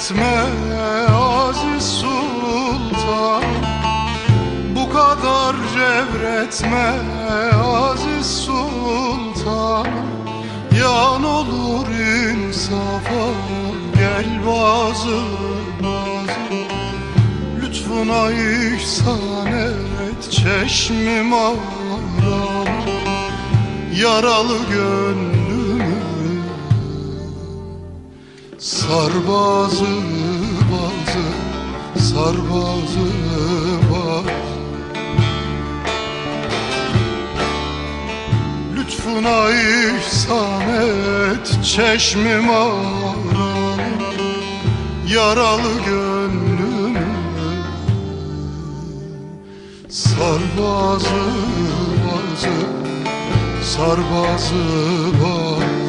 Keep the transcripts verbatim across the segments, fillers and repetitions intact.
cevretme aziz sultan, bu kadar cevretme aziz sultan. Yan olur insafa gel bazı bazı, lütfuna ihsan et çeşmim aralı, yaralı gönlümü sar bazı bazı, sar bazı bazı. Lütfuna ihsan et çeşmim aralı, yaralı gönlümü sar bazı bazı, sar bazı bazı.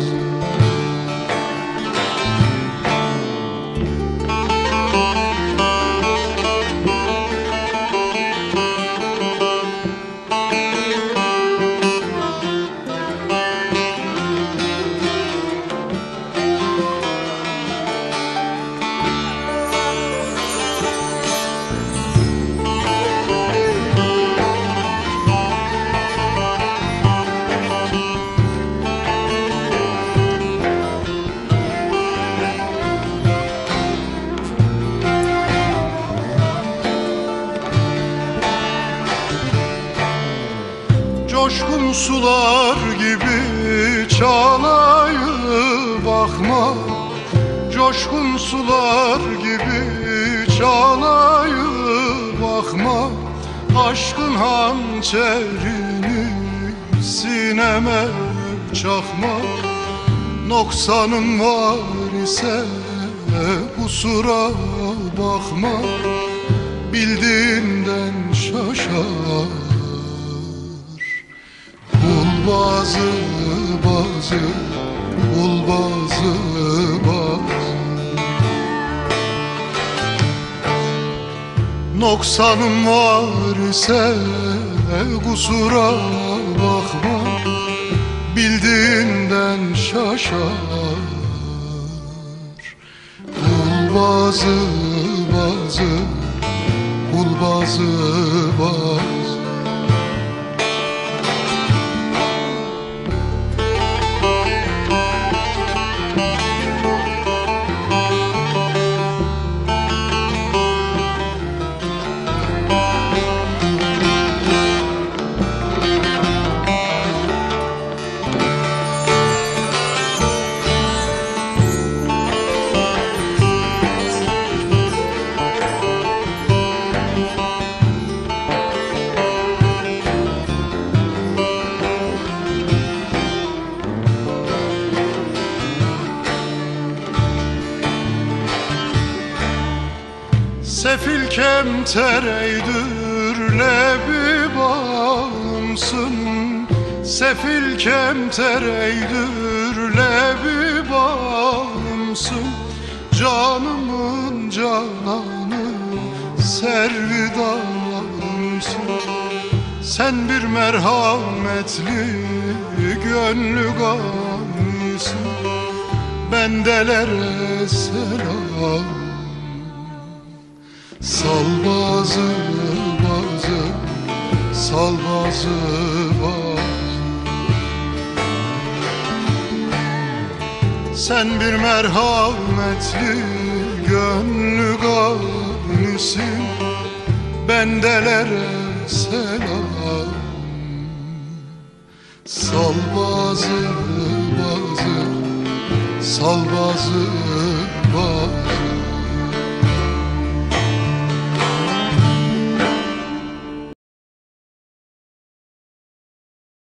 Coşkun sular gibi çalayı bakma, coşkun sular gibi çalayı bakma. Aşkın hançerini sineme çakma. Noksanın var ise kusura bakma, bildiğinden şaşar. Bul bazı bazı, bul bazı bazı. Noksanım var ise kusura bakma, bildiğinden şaşar. Bul bazı bazı, bul bazı bazı. Sefil kemtereydür lebi bağımsın, sefil kemtereydür lebi bağımsın. Canımın cananı servidamsın. Sen bir merhametli gönlü ganisin, bendelere selam. Sal bazı bazı, sal bazı bazı. Sen bir merhametli gönlü ganisin, bendelere selam. Sal bazı bazı, sal bazı bazı.